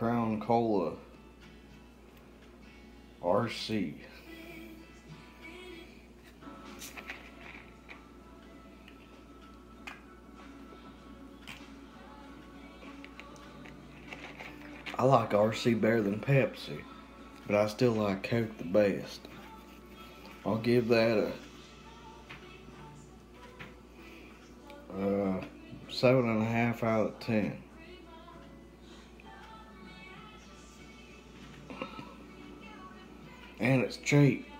Crown Cola RC. I like RC better than Pepsi, but I still like Coke the best. I'll give that a 7.5 out of 10. And it's cheap.